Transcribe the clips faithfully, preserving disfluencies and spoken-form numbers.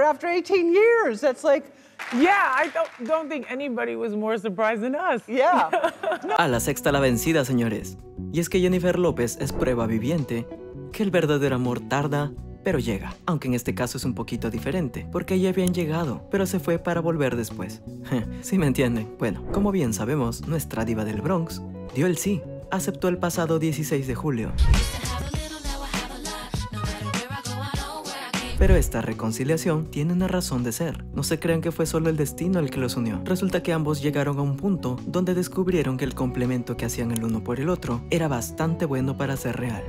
daughter after eighteen years. That's like, yeah, I don't, don't think anybody was more surprised than us. Yeah. A la sexta la vencida, señores. Y es que Jennifer López es prueba viviente que el verdadero amor tarda, pero llega. Aunque en este caso es un poquito diferente, porque ya habían llegado, pero se fue para volver después. ¿Sí me entienden? Bueno, como bien sabemos, nuestra diva del Bronx dio el sí. Aceptó el pasado dieciséis de julio. Pero esta reconciliación tiene una razón de ser. No se crean que fue solo el destino el que los unió. Resulta que ambos llegaron a un punto donde descubrieron que el complemento que hacían el uno por el otro era bastante bueno para ser real.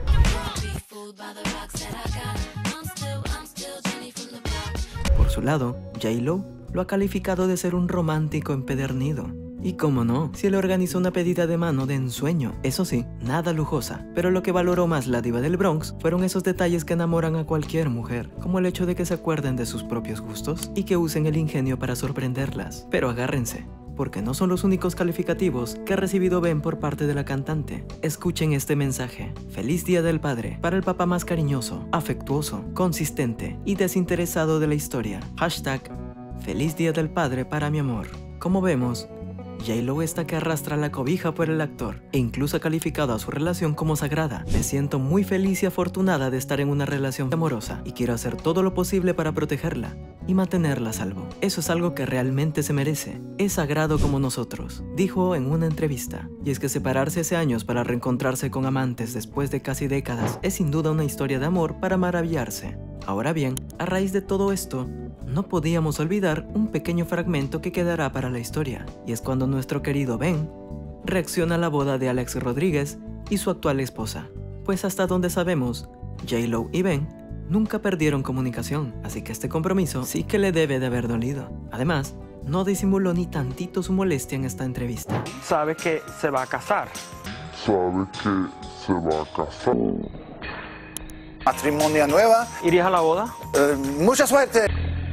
Por su lado, J-Lo lo ha calificado de ser un romántico empedernido. Y cómo no, si le organizó una pedida de mano de ensueño, eso sí, nada lujosa, pero lo que valoró más la diva del Bronx fueron esos detalles que enamoran a cualquier mujer, como el hecho de que se acuerden de sus propios gustos y que usen el ingenio para sorprenderlas. Pero agárrense, porque no son los únicos calificativos que ha recibido Ben por parte de la cantante. Escuchen este mensaje: Feliz Día del Padre, para el papá más cariñoso, afectuoso, consistente y desinteresado de la historia. Hashtag Feliz Día del Padre para mi amor. Como vemos, J-Lo está que arrastra la cobija por el actor e incluso ha calificado a su relación como sagrada. Me siento muy feliz y afortunada de estar en una relación amorosa y quiero hacer todo lo posible para protegerla y mantenerla a salvo. Eso es algo que realmente se merece. Es sagrado como nosotros, dijo en una entrevista. Y es que separarse hace años para reencontrarse con amantes después de casi décadas es sin duda una historia de amor para maravillarse. Ahora bien, a raíz de todo esto, no podíamos olvidar un pequeño fragmento que quedará para la historia, y es cuando nuestro querido Ben reacciona a la boda de Alex Rodríguez y su actual esposa. Pues hasta donde sabemos, J-Lo y Ben nunca perdieron comunicación, así que este compromiso sí que le debe de haber dolido. Además, no disimuló ni tantito su molestia en esta entrevista. Sabe que se va a casar. Sabe que se va a casar. Matrimonio nueva. ¿Irías a la boda? Eh, mucha suerte.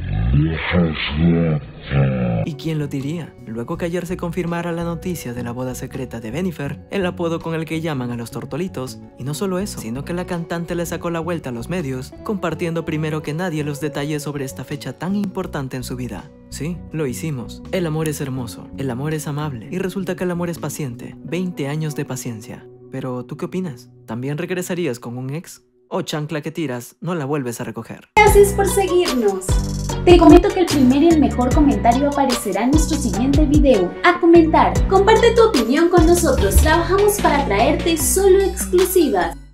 ¿Y quién lo diría? Luego que ayer se confirmara la noticia de la boda secreta de Bennifer, el apodo con el que llaman a los tortolitos, y no solo eso, sino que la cantante le sacó la vuelta a los medios, compartiendo primero que nadie los detalles sobre esta fecha tan importante en su vida. Sí, lo hicimos. El amor es hermoso, el amor es amable, y resulta que el amor es paciente. veinte años de paciencia. Pero, ¿tú qué opinas? ¿También regresarías con un ex? ¿O chancla que tiras no la vuelves a recoger? Gracias por seguirnos. Te comento que el primer y el mejor comentario aparecerá en nuestro siguiente video. A comentar, comparte tu opinión con nosotros, trabajamos para traerte solo exclusivas.